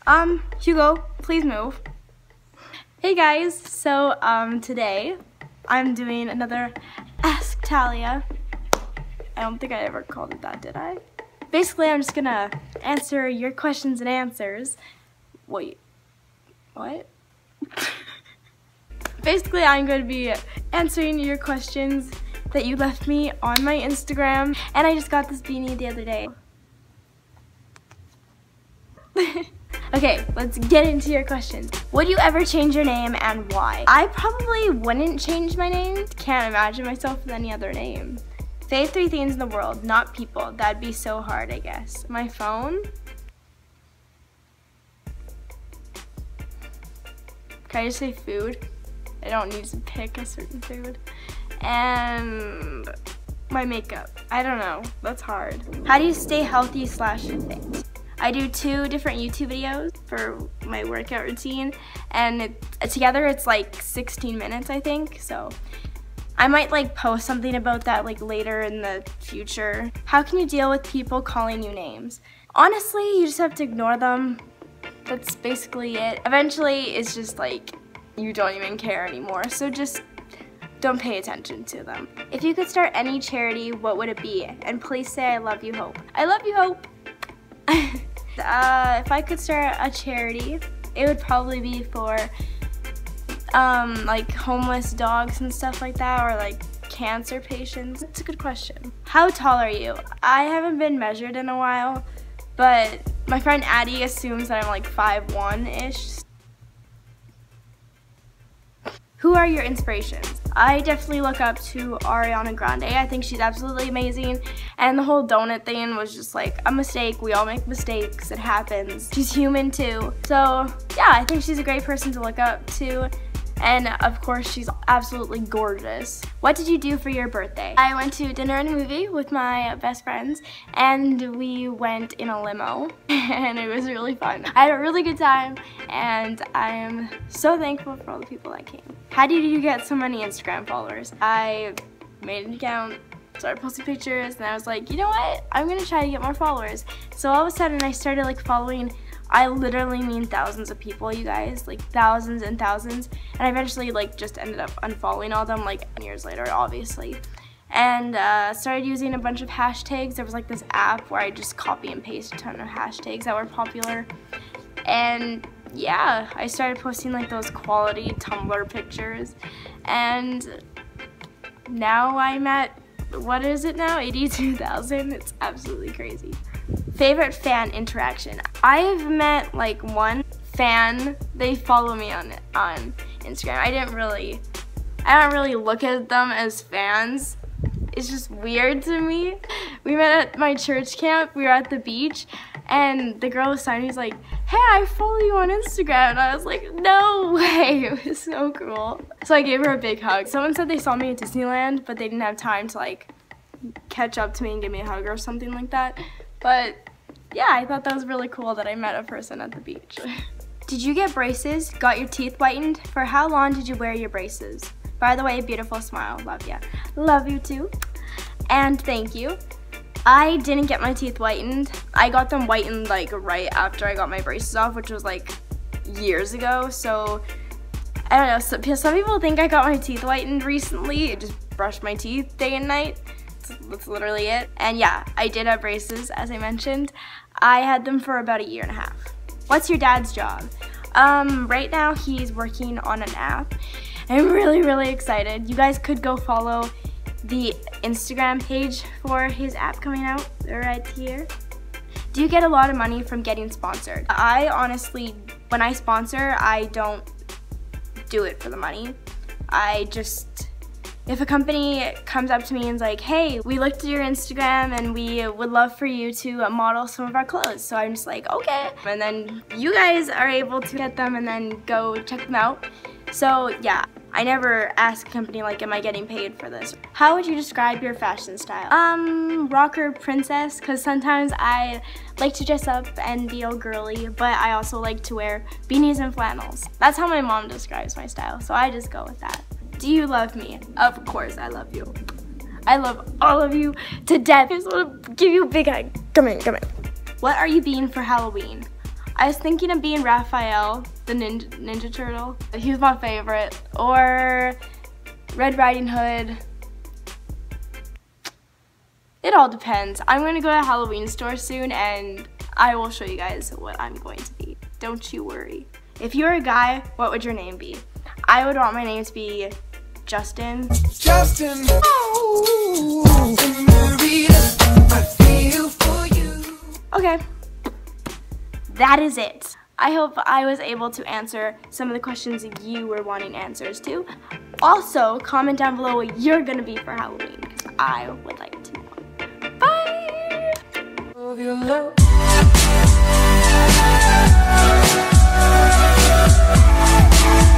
Hugo, please move. Hey guys, so today I'm doing another Ask Talia. I don't think I ever called it that, did I? Basically, I'm just gonna answer your questions and answers. Wait, what? Basically, I'm going to be answering your questions that you left me on my Instagram, and I just got this beanie the other day. Okay, let's get into your questions. Would you ever change your name and why? I probably wouldn't change my name. Can't imagine myself with any other name. Say 3 things in the world, not people. That'd be so hard, I guess. My phone. Can I just say food? I don't need to pick a certain food. And my makeup. I don't know, that's hard. How do you stay healthy / fit? I do 2 different YouTube videos for my workout routine, and together it's like 16 minutes, I think, so I might like post something about that like later in the future. How can you deal with people calling you names? Honestly, you just have to ignore them. That's basically it. Eventually, it's just like you don't even care anymore, so just don't pay attention to them. If you could start any charity, what would it be? And please say I love you, Hope. I love you, Hope. If I could start a charity, it would probably be for like homeless dogs and stuff like that, or like cancer patients. It's a good question. How tall are you? I haven't been measured in a while, but my friend Addie assumes that I'm like 5'1"-ish. Who are your inspirations? I definitely look up to Ariana Grande. I think she's absolutely amazing. And the whole donut thing was just like a mistake. We all make mistakes. It happens. She's human too. So yeah, I think she's a great person to look up to. And of course, she's absolutely gorgeous. What did you do for your birthday? I went to dinner and a movie with my best friends, and we went in a limo, and it was really fun. I had a really good time, and I am so thankful for all the people that came. How did you get so many Instagram followers? I made an account, started posting pictures, and I was like, you know what? I'm gonna try to get more followers. So all of a sudden, I started like following, I literally mean thousands of people, you guys, like thousands and thousands. And I eventually like just ended up unfollowing all them like years later, obviously. And started using a bunch of hashtags. There was like this app where I just copy and paste a ton of hashtags that were popular. And yeah, I started posting like those quality Tumblr pictures. And now I'm at, what is it now? 82,000. It's absolutely crazy. Favorite fan interaction. I've met like one fan. They follow me on Instagram. I don't really look at them as fans. It's just weird to me. We met at my church camp. We were at the beach, and the girl was signing. He's like, "Hey, I follow you on Instagram." And I was like, "No way!" It was so cool. So I gave her a big hug. Someone said they saw me at Disneyland, but they didn't have time to like catch up to me and give me a hug or something like that. But yeah, I thought that was really cool that I met a person at the beach. Did you get braces? Got your teeth whitened? For how long did you wear your braces? By the way, beautiful smile. Love ya. Love you too. And thank you. I didn't get my teeth whitened. I got them whitened like right after I got my braces off, which was like years ago. So I don't know. Some people think I got my teeth whitened recently. I just brushed my teeth day and night. That's literally it. And yeah, I did have braces, as I mentioned. I had them for about 1.5 years. What's your dad's job? Right now he's working on an app. I'm really excited. You guys could go follow the Instagram page for his app coming out right here. Do you get a lot of money from getting sponsored? I honestly, when I sponsor, I don't do it for the money. If a company comes up to me and is like, hey, we looked at your Instagram and we would love for you to model some of our clothes. So I'm just like, okay. And then you guys are able to get them and then go check them out. So yeah, I never ask a company like, am I getting paid for this? How would you describe your fashion style? Rocker princess, because sometimes I like to dress up and be all girly, but I also like to wear beanies and flannels. That's how my mom describes my style, so I just go with that. Do you love me? Of course I love you. I love all of you to death. I just want to give you a big hug. Come in, come in. What are you being for Halloween? I was thinking of being Raphael, the Ninja Turtle. He's my favorite. Or Red Riding Hood. It all depends. I'm gonna go to a Halloween store soon and I will show you guys what I'm going to be. Don't you worry. If you're a guy, what would your name be? I would want my name to be Justin. Justin. Oh, I feel for you. Okay. That is it. I hope I was able to answer some of the questions you were wanting answers to. Also, comment down below what you're gonna be for Halloween, because I would like to know. Bye!